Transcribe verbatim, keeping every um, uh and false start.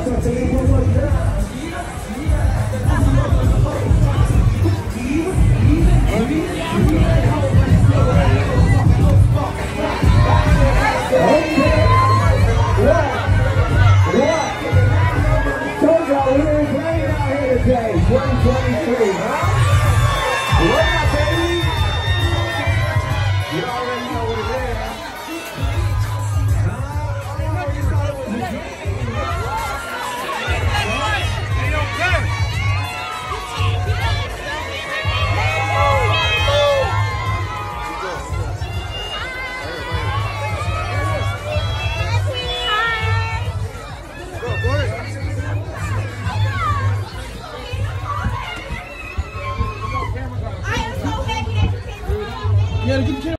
twenty twenty-three, huh? What up, baby? You already know what it is. Huh? Oh, you thought it was a game. Hey, okay. You gotta get the camera.